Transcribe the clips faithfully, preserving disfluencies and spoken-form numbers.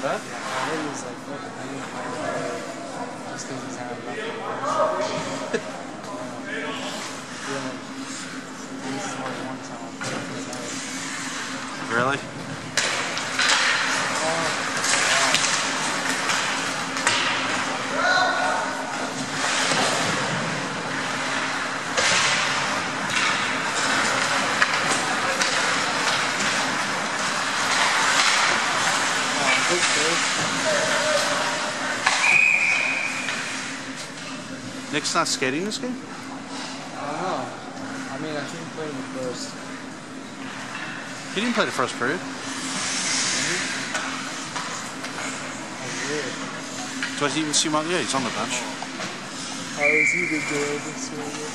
What? I heard he was like fucking hanging by the way, just because he's having enough of it. Yeah. This is only one time I've played for the night. Really? Nick's not skating this game? I don't know. I mean, I think he played in the first. He didn't play the first period. Mm-hmm. That's weird. Do I even see him on? Yeah, he's on the bench. How is he the good this year?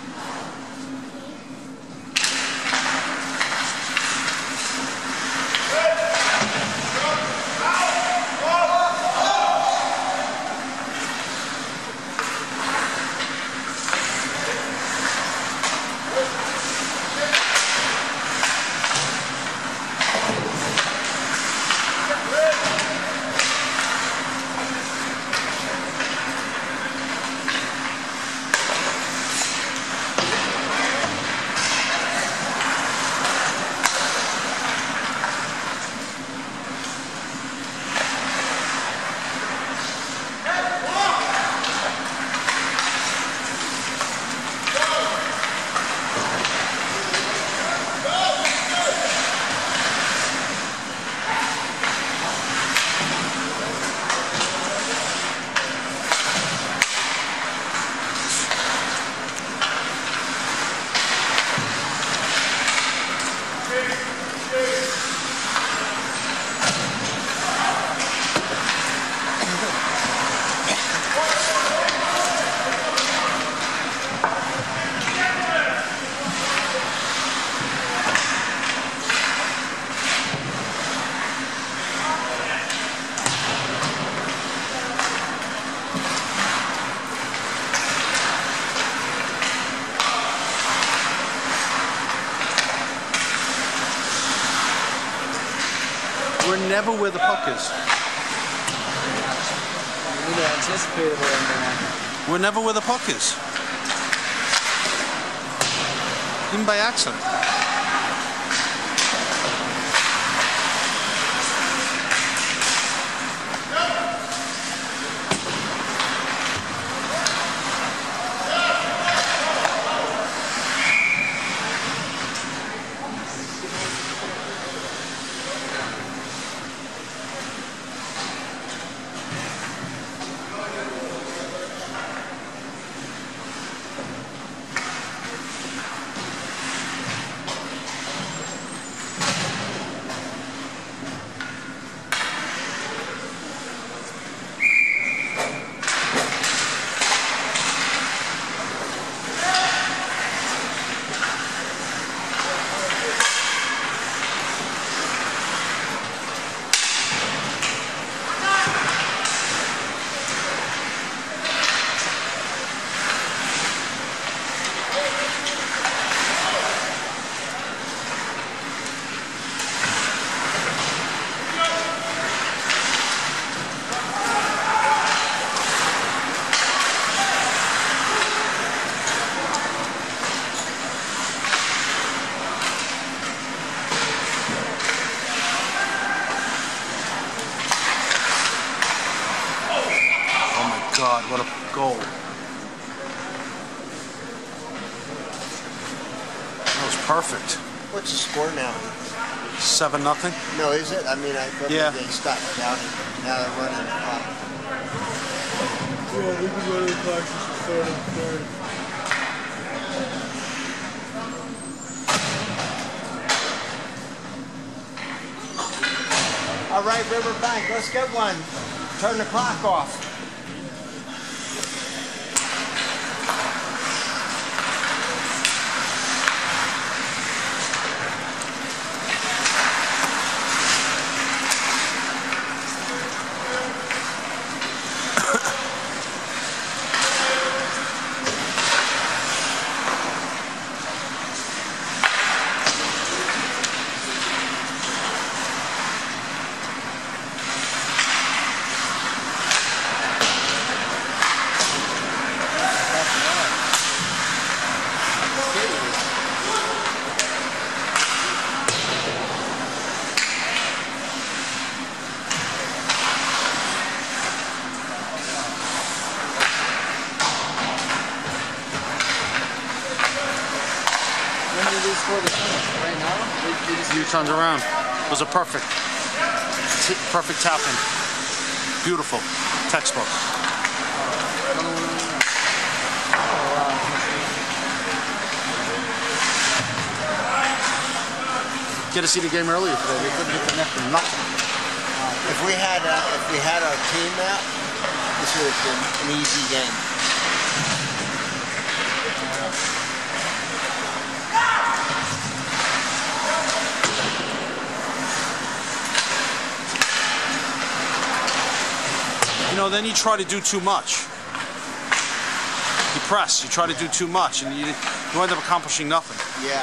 We're never where the puck is. We need to anticipate it right now. We're never where the puck is. Even by accident. God, what a goal. That was perfect. What's the score now? Seven nothing? No, is it? I mean, I thought yeah. they stopped counting. Now they're running the clock. Yeah, we can go to the clock since it's third and third. All right, Riverbank, let's get one. Turn the clock off. turns around. It was a perfect, t perfect tap-in. Beautiful. Textbook. Get to see the game earlier today. They couldn't hit the net for nothing. If we had uh, if we had our team out, this would have been an easy game. You know, then you try to do too much. You press, you try to do too much, and you, you end up accomplishing nothing. Yeah.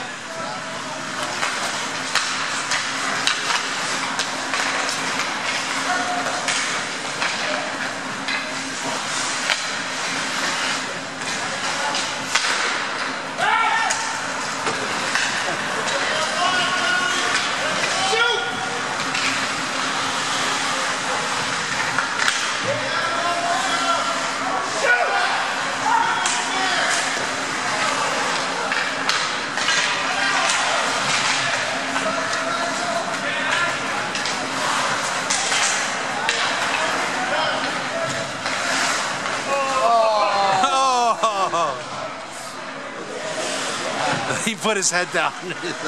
He put his head down.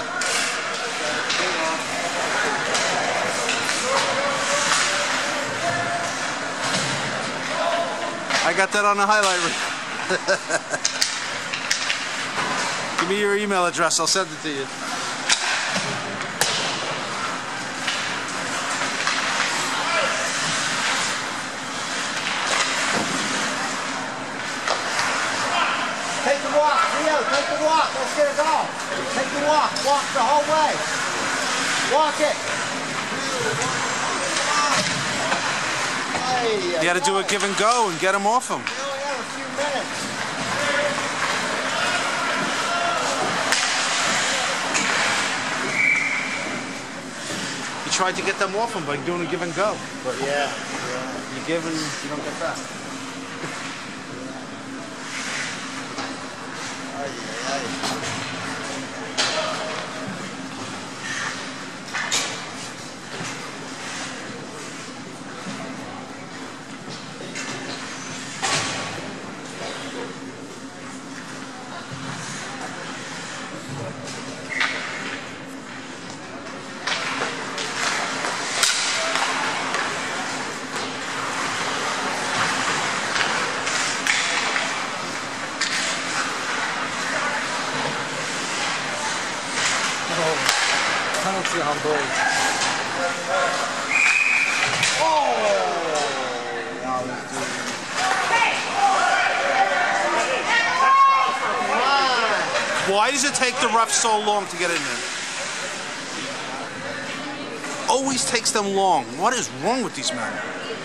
I got that on the highlight reel. Give me your email address, I'll send it to you. Take the walk, Leo, take the walk. Let's get it all. Take the walk. Walk the whole way. Walk it. Hey, You got to do a give and go and get him off him. We only have a few minutes. You tried to get them off him by doing a give and go. But yeah, yeah. You give and you don't get back. Ay, ay, ay. Penalty on goal. Oh! Why does it take the ref so long to get in there? Always takes them long. What is wrong with these men?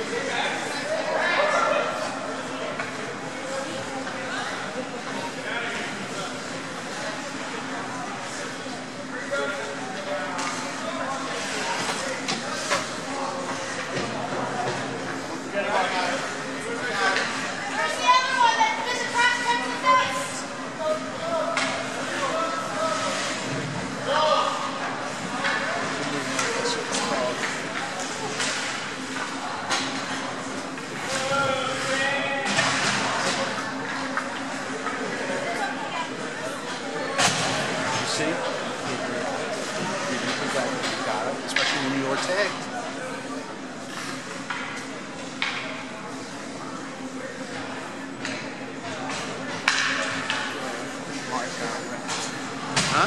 See? You think I got it, especially when you were tagged. Huh?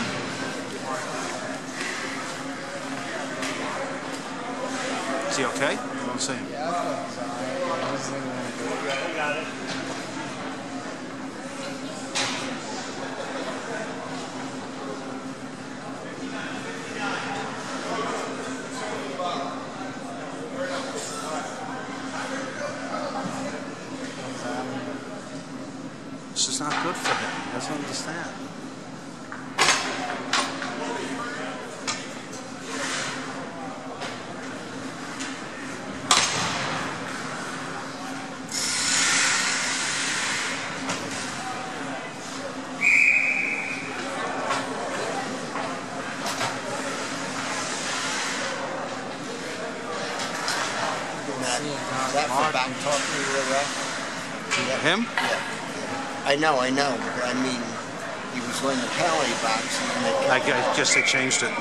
Is he okay? What I'm saying. Yeah, I thought so. I was thinking that. Got it. This is not good for him. He doesn't understand. that, see it now. is that for Mark. back talking to the ref? Yeah. Him? Yeah. I know, I know, but I mean, he was in the penalty box. And they I gu- I guess they changed it.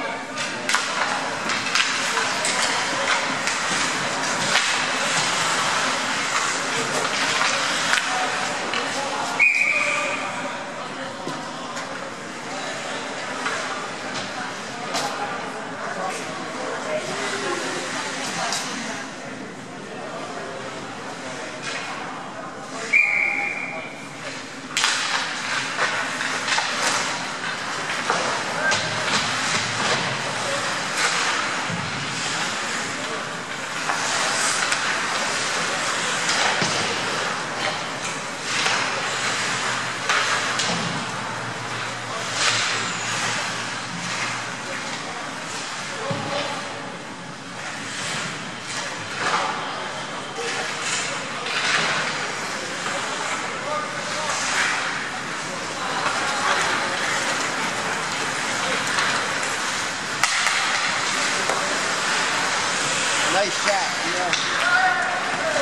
Nice shot, yeah.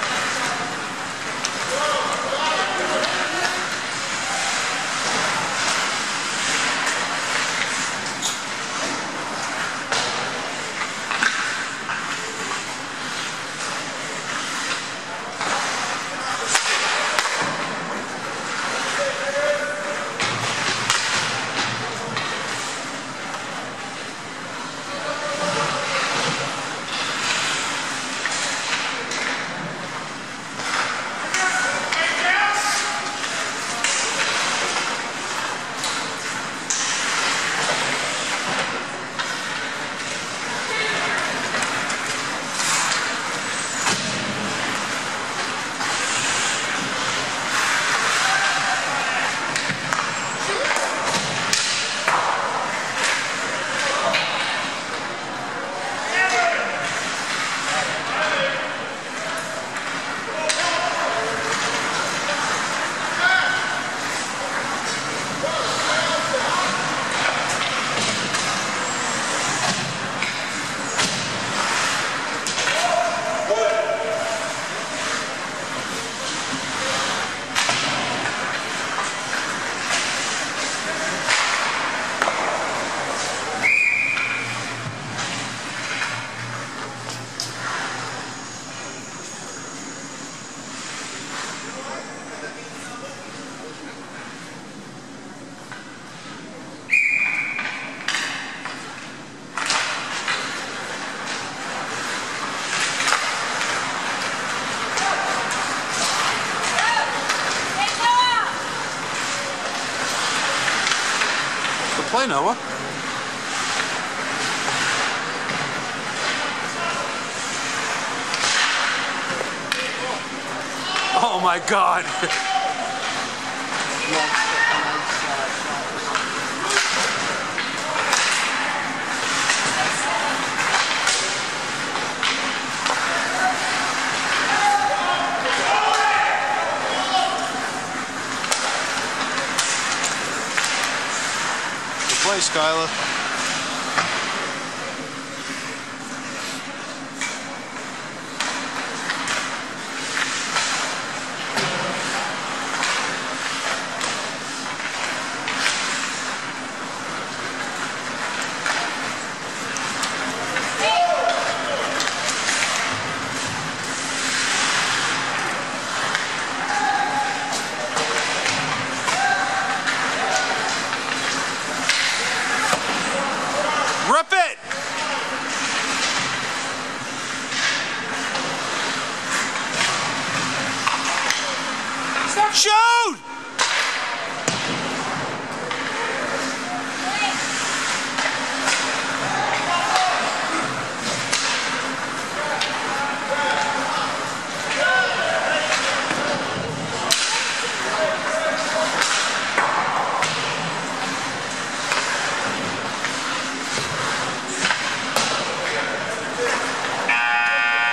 Play, Noah. Oh my God. Good play, Skylar. Rip it! Shot!